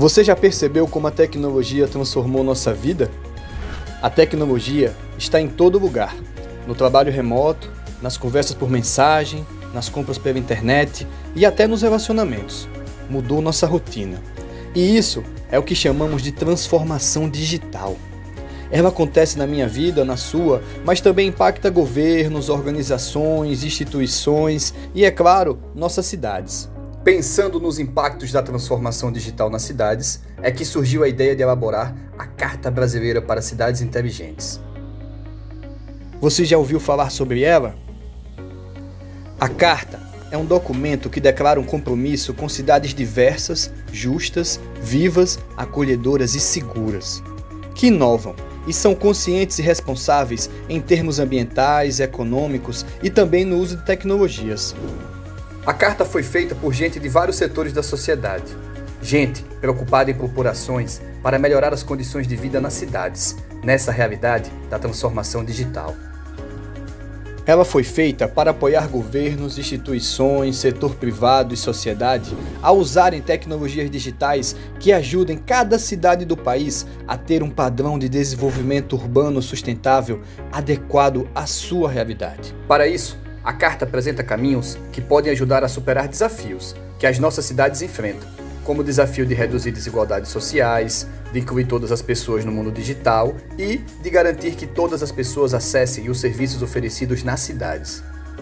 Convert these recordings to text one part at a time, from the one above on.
Você já percebeu como a tecnologia transformou nossa vida? A tecnologia está em todo lugar, no trabalho remoto, nas conversas por mensagem, nas compras pela internet e até nos relacionamentos. Mudou nossa rotina. E isso é o que chamamos de transformação digital. Ela acontece na minha vida, na sua, mas também impacta governos, organizações, instituições e, é claro, nossas cidades. Pensando nos impactos da transformação digital nas cidades, é que surgiu a ideia de elaborar a Carta Brasileira para Cidades Inteligentes. Você já ouviu falar sobre ela? A Carta é um documento que declara um compromisso com cidades diversas, justas, vivas, acolhedoras e seguras, que inovam e são conscientes e responsáveis em termos ambientais, econômicos e também no uso de tecnologias. A carta foi feita por gente de vários setores da sociedade. Gente preocupada em propor ações para melhorar as condições de vida nas cidades, nessa realidade da transformação digital. Ela foi feita para apoiar governos, instituições, setor privado e sociedade a usarem tecnologias digitais que ajudem cada cidade do país a ter um padrão de desenvolvimento urbano sustentável adequado à sua realidade. Para isso, a Carta apresenta caminhos que podem ajudar a superar desafios que as nossas cidades enfrentam, como o desafio de reduzir desigualdades sociais, de incluir todas as pessoas no mundo digital e de garantir que todas as pessoas acessem os serviços oferecidos nas cidades.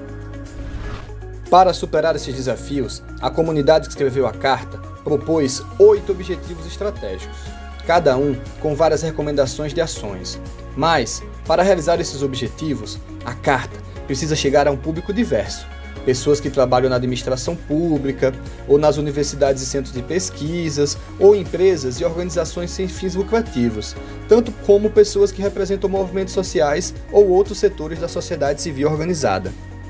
Para superar esses desafios, a comunidade que escreveu a Carta propôs 8 objetivos estratégicos, cada um com várias recomendações de ações. Mas, para realizar esses objetivos, a Carta precisa chegar a um público diverso. Pessoas que trabalham na administração pública, ou nas universidades e centros de pesquisas, ou empresas e organizações sem fins lucrativos, tanto como pessoas que representam movimentos sociais ou outros setores da sociedade civil organizada.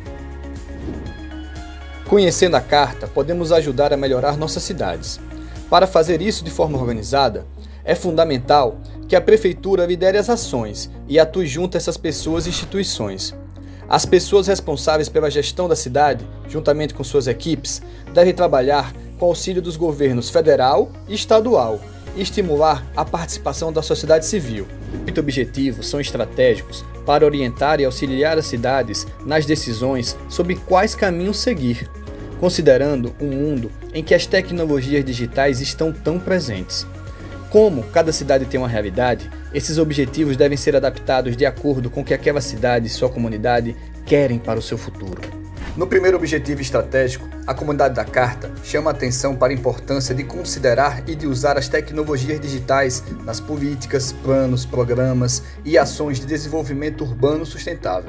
Conhecendo a Carta, podemos ajudar a melhorar nossas cidades. Para fazer isso de forma organizada, é fundamental que a Prefeitura lidere as ações e atue junto a essas pessoas e instituições. As pessoas responsáveis pela gestão da cidade, juntamente com suas equipes, devem trabalhar com o auxílio dos governos federal e estadual e estimular a participação da sociedade civil. Os objetivos são estratégicos para orientar e auxiliar as cidades nas decisões sobre quais caminhos seguir, considerando um mundo em que as tecnologias digitais estão tão presentes. Como cada cidade tem uma realidade, esses objetivos devem ser adaptados de acordo com o que aquela cidade e sua comunidade querem para o seu futuro. No primeiro objetivo estratégico, a comunidade da Carta chama a atenção para a importância de considerar e de usar as tecnologias digitais nas políticas, planos, programas e ações de desenvolvimento urbano sustentável.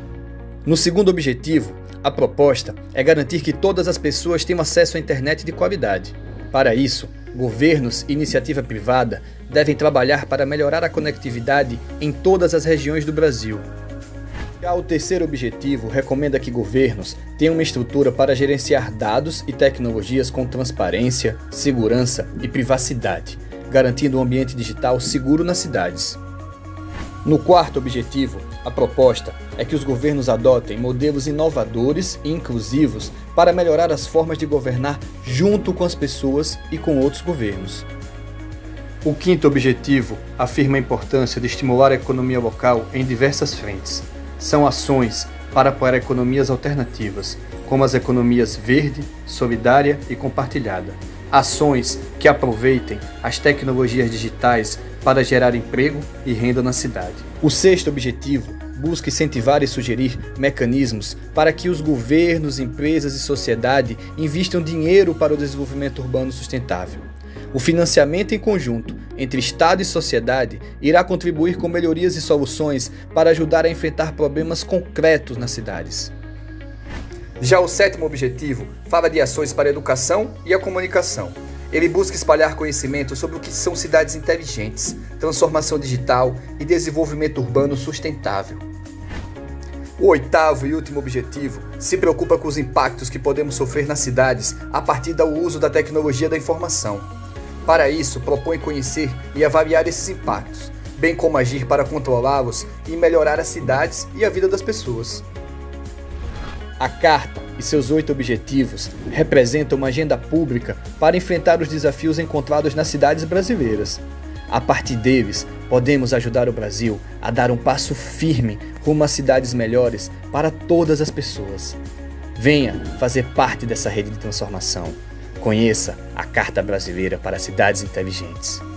No segundo objetivo, a proposta é garantir que todas as pessoas tenham acesso à internet de qualidade. Para isso, governos e iniciativa privada devem trabalhar para melhorar a conectividade em todas as regiões do Brasil. Já o terceiro objetivo recomenda que governos tenham uma estrutura para gerenciar dados e tecnologias com transparência, segurança e privacidade, garantindo um ambiente digital seguro nas cidades. No quarto objetivo, a proposta é que os governos adotem modelos inovadores e inclusivos para melhorar as formas de governar junto com as pessoas e com outros governos. O quinto objetivo afirma a importância de estimular a economia local em diversas frentes. São ações para apoiar economias alternativas, como as economias verde, solidária e compartilhada. Ações que aproveitem as tecnologias digitais para gerar emprego e renda na cidade. O sexto objetivo busca incentivar e sugerir mecanismos para que os governos, empresas e sociedade investam dinheiro para o desenvolvimento urbano sustentável. O financiamento em conjunto entre Estado e sociedade irá contribuir com melhorias e soluções para ajudar a enfrentar problemas concretos nas cidades. Já o sétimo objetivo fala de ações para a educação e a comunicação. Ele busca espalhar conhecimento sobre o que são cidades inteligentes, transformação digital e desenvolvimento urbano sustentável. O oitavo e último objetivo se preocupa com os impactos que podemos sofrer nas cidades a partir do uso da tecnologia da informação. Para isso, propõe conhecer e avaliar esses impactos, bem como agir para controlá-los e melhorar as cidades e a vida das pessoas. A Carta e seus 8 objetivos representam uma agenda pública para enfrentar os desafios encontrados nas cidades brasileiras. A partir deles, podemos ajudar o Brasil a dar um passo firme rumo a cidades melhores para todas as pessoas. Venha fazer parte dessa rede de transformação. Conheça a Carta Brasileira para Cidades Inteligentes.